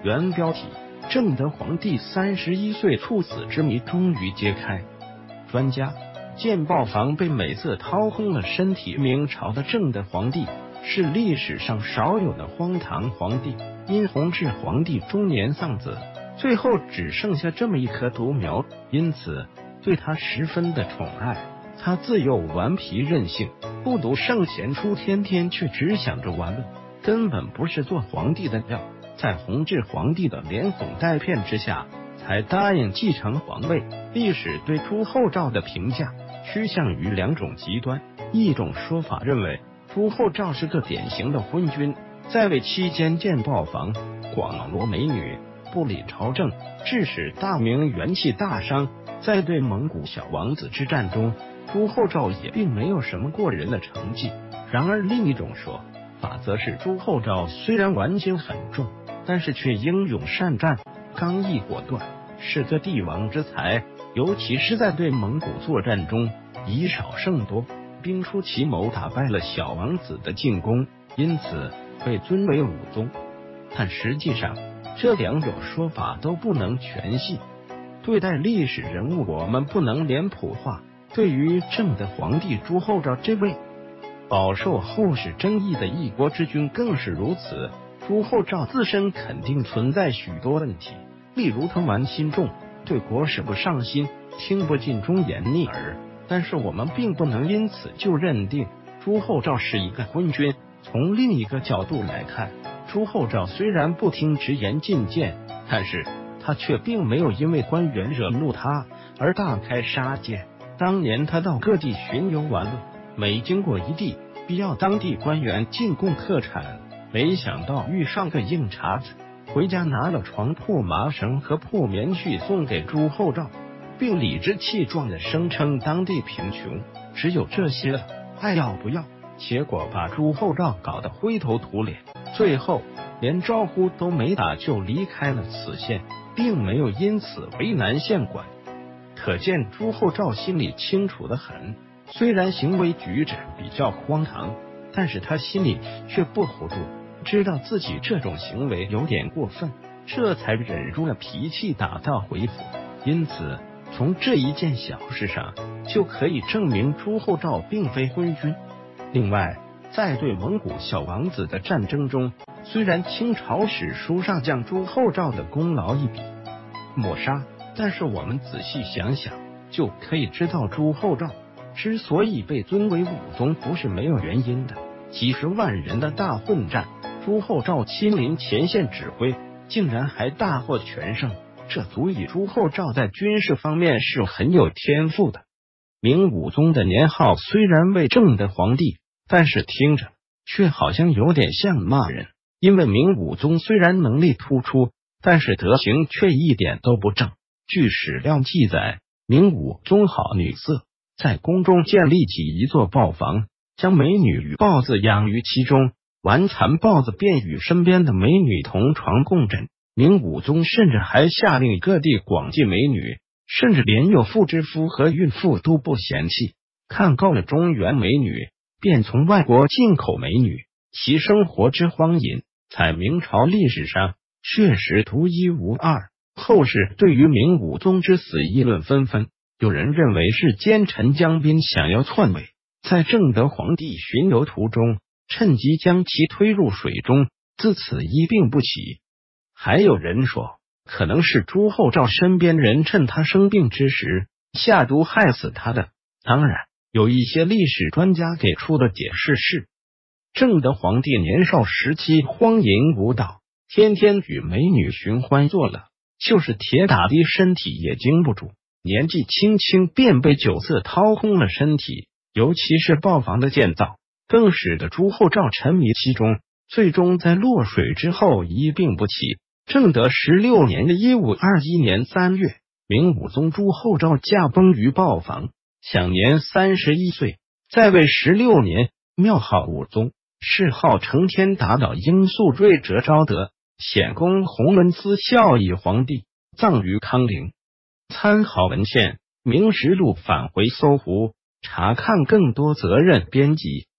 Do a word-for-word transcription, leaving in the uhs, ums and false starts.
原标题：正德皇帝三十一岁猝死之谜终于揭开。专家：建豹房被美色掏空了身体。明朝的正德皇帝是历史上少有的荒唐皇帝，因弘治皇帝中年丧子，最后只剩下这么一棵独苗，因此对他十分的宠爱。他自幼顽皮任性，不读圣贤书，天天却只想着玩乐，根本不是做皇帝的料。在弘治皇帝的连哄带骗之下，才答应继承皇位。历史对朱厚照的评价趋向于两种极端，一种说法认为朱厚照是个典型的昏君，在位期间建豹房，广罗美女，不理朝政，致使大明元气大伤。在对蒙古小王子之战中，朱厚照也并没有什么过人的成绩。然而另一种说法则是朱厚照虽然玩心很重，但是却英勇善战，刚毅果断，是个帝王之才。尤其是在对蒙古作战中，以少胜多，兵出奇谋，打败了小王子的进攻，因此被尊为武宗。但实际上，这两种说法都不能全信。对待历史人物，我们不能脸谱化。对于正德皇帝朱厚照这位饱受后世争议的一国之君更是如此。朱厚照自身肯定存在许多问题，例如他玩心重，对国事不上心，听不进忠言逆耳。但是我们并不能因此就认定朱厚照是一个昏君。从另一个角度来看，朱厚照虽然不听直言进谏，但是他却并没有因为官员惹怒他而大开杀戒。当年他到各地巡游玩乐，每经过一地，必要当地官员进贡特产。没想到遇上个硬茬子，回家拿了床铺、麻绳和破棉絮送给朱厚照，并理直气壮地声称当地贫穷，只有这些了，爱要不要？结果把朱厚照搞得灰头土脸，最后连招呼都没打就离开了此县，并没有因此为难县管。可见朱厚照心里清楚得很，虽然行为举止比较荒唐，但是他心里却不糊涂，知道自己这种行为有点过分，这才忍住了脾气打道回府。因此从这一件小事上就可以证明朱厚照并非昏君。另外，在对蒙古小王子的战争中，虽然清朝史书上将朱厚照的功劳一笔抹杀，但是我们仔细想想就可以知道，朱厚照之所以被尊为武宗不是没有原因的。几十万人的大混战，朱厚照亲临前线指挥，竟然还大获全胜，这足以朱厚照在军事方面是很有天赋的。明武宗的年号虽然为正德皇帝，但是听着却好像有点像骂人，因为明武宗虽然能力突出，但是德行却一点都不正。据史料记载，明武宗好女色，在宫中建立起一座豹房，将美女与豹子养于其中，玩残豹子便与身边的美女同床共枕。明武宗甚至还下令各地广进美女，甚至连有妇之夫和孕妇都不嫌弃。看够了中原美女，便从外国进口美女，其生活之荒淫，在明朝历史上确实独一无二。后世对于明武宗之死议论纷纷，有人认为是奸臣江彬想要篡位，在正德皇帝巡游途中趁机将其推入水中，自此一病不起。还有人说，可能是朱厚照身边人趁他生病之时下毒害死他的。当然，有一些历史专家给出的解释是，正德皇帝年少时期荒淫无道，天天与美女寻欢作乐，就是铁打的身体也经不住，年纪轻轻便被酒色掏空了身体。尤其是豹房的建造，更使得朱厚照沉迷其中，最终在落水之后一病不起。正德十六年的一五二一年三月，明武宗朱厚照驾崩于豹房，享年三十一岁。在位十六年，庙号武宗，谥号承天打倒英肃睿哲昭德，显功弘文思孝义皇帝，葬于康陵。参考文献《明实录》，返回搜狐查看更多责任编辑。